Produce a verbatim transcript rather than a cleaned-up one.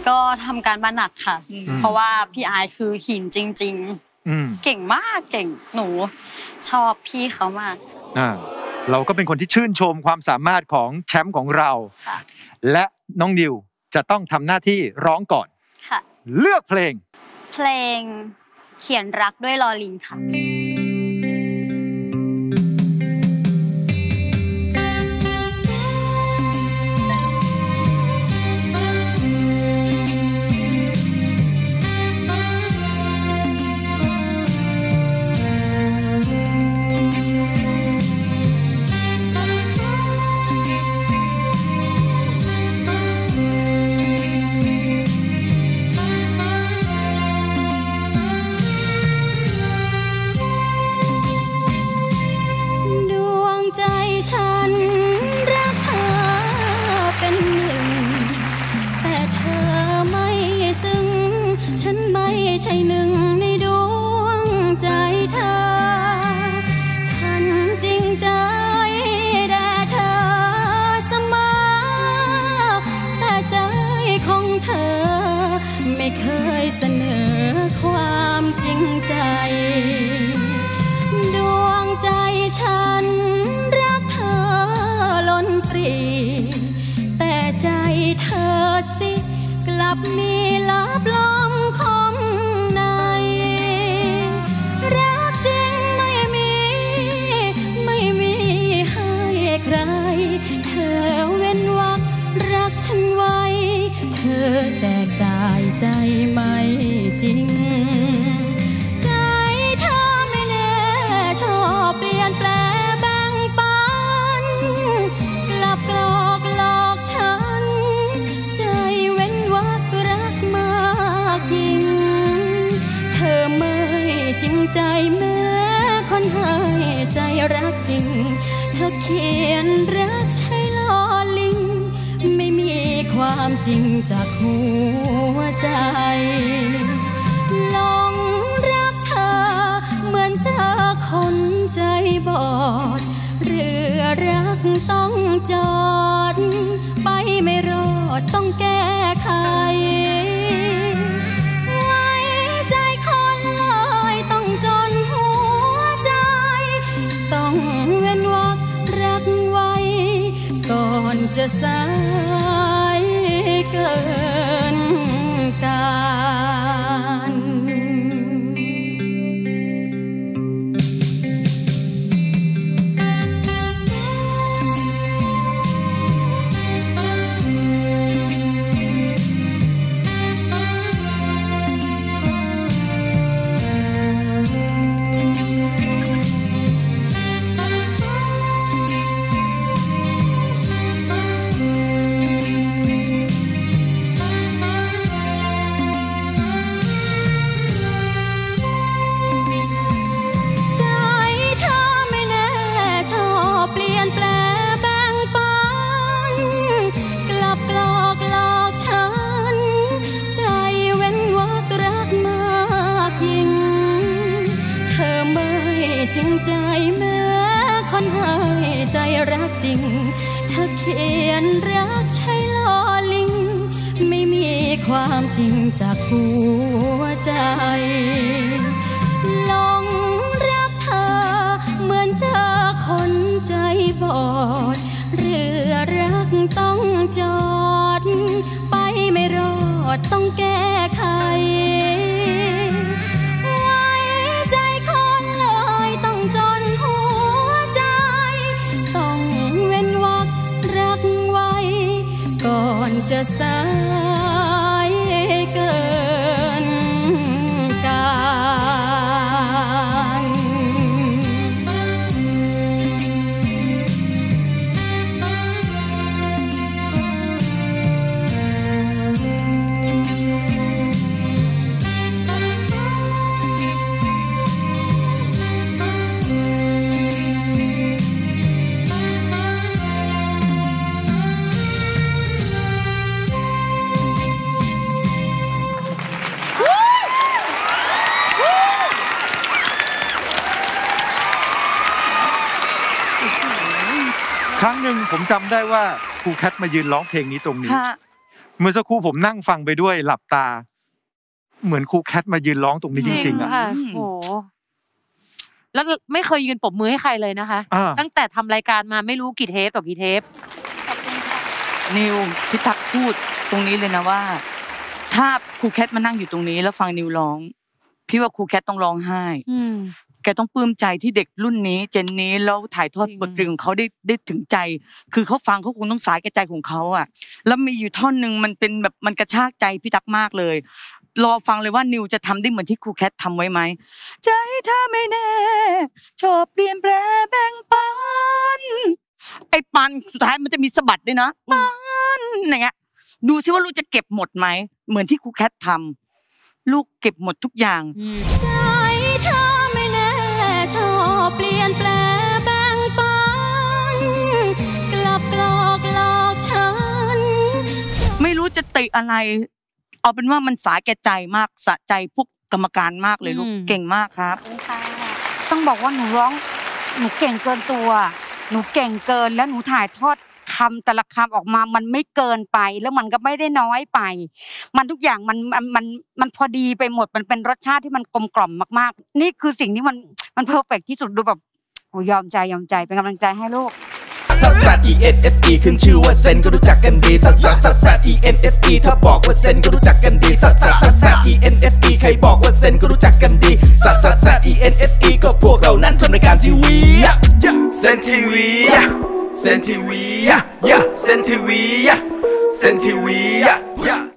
ก็ทำการบ้านหนักค่ะเพราะว่าพี่ไอซ์คือหินจริงๆเก่งมากเก่งหนูชอบพี่เขามากอ่าเราก็เป็นคนที่ชื่นชมความสามารถของแชมป์ของเราและน้องนิวจะต้องทำหน้าที่ร้องก่อนค่ะเลือกเพลงเพลงเขียนรักด้วยลอลิงค่ะมีลับลมของในรักจริงไม่มีไม่มีให้ใครเธอเว้นวรรครักฉันไว้เธอแจกจ่ายใจไม่จริงใจเธอไม่แน่ชอบเปลี่ยนแปลงแบ่งปันกลับกลอกหลอกฉันใจเว้นวรรครักมากยิ่งเธอไม่จริงใจแม้คนให้ใจรักจริงเธอเขียนรักใช่ลอลิงไม่มีความจริงจากหัวใจหลงรักเธอเหมือนเจอคนใจบอดเรือรักต้องจอดไปไม่รอดต้องแก้ไขไว้ใจคนเลยต้องจนหัวใจต้องเว้นวรรครักไว้ก่อนจะสายเกินการจริงใจแม้คนให้ใจรักจริงเธอเขียนรักใช่ลอลิงไม่มีความจริงจากหัวใจหลงรักเธอเหมือนเจอคนใจบอดเรือรักต้องจอดไปไม่รอดต้องแก้ไขจะสายเกินการครั้งหนึ่งผมจำได้ว่าครูแคทมายืนร้องเพลงนี้ตรงนี้เมื่อสักครู่ผมนั่งฟังไปด้วยหลับตาเหมือนครูแคทมายืนร้องตรงนี้จริงๆอ่ะโอ้แล้วไม่เคยยืนปรบมือให้ใครเลยนะคะตั้งแต่ทำรายการมาไม่รู้กี่เทปต่อกี่เทปนิวพี่ตั๊กพูดตรงนี้เลยนะว่าถ้าครูแคทมานั่งอยู่ตรงนี้แล้วฟังนิวร้องพี่ว่าครูแคทต้องร้องไห้แกต้องปลื้มใจที่เด็กรุ่นนี้เจนนี้แล้วถ่ายทอดบทเพลงของเขาได้ได้ถึงใจคือเขาฟังเขาคงต้องสายกระใจของเขาอ่ะแล้วมีอยู่ท่อนนึงมันเป็นแบบมันกระชากใจพี่ตั๊กมากเลยรอฟังเลยว่านิวจะทำได้เหมือนที่ครูแคททำไว้ไหมใจถ้าไม่แน่ชอบเปลี่ยนแปลงแบ่งปันไอ้ปันสุดท้ายมันจะมีสะบัดด้วยนะปันอย่างเงี้ยดูซิว่าลูกจะเก็บหมดไหมเหมือนที่ครูแคททำลูกเก็บหมดทุกอย่างใจถ้าไม่แน่ชอบเปลี่ยนแปลงแบ่งปันกลับกลอกหลอกฉันไม่รู้จะติอะไรเอาเป็นว่ามันสาแก่ใจมากสะใจพวกกรรมการมากเลยลูกเก่งมากครับต้องบอกว่าหนูร้องหนูเก่งเกินตัวหนูเก่งเกินแล้วหนูถ่ายทอดคำแต่ละคำออกมามันไม่เกินไปแล้วมันก็ไม่ได้น้อยไปมันทุกอย่างมันมันมันมันพอดีไปหมดมันเป็นรสชาติที่มันกลมกล่อมมากๆนี่คือสิ่งที่มันมันเพอร์เฟกต์ที่สุดดูแบบโอ้ยอมใจยอมใจเป็นกำลังใจให้ลูกซัสซัส อี เอ็น เอส อี ขึ้นชื่อว่าเซนก็รู้จักกันดีซัสซัสซัสซัส อี เอ็น เอส อี ถ้าบอกว่าเซนก็รู้จักกันดีซัสซัสซัสซัส อี เอ็น เอส อี ใครบอกว่าเซนก็รู้จักกันดีซัสซัสซัส อี เอ็น เอส อี ก็พวกเรานั้นทำรายการทีวีเซนทีวีเซนทีวีเซนทีวีเซนทีวี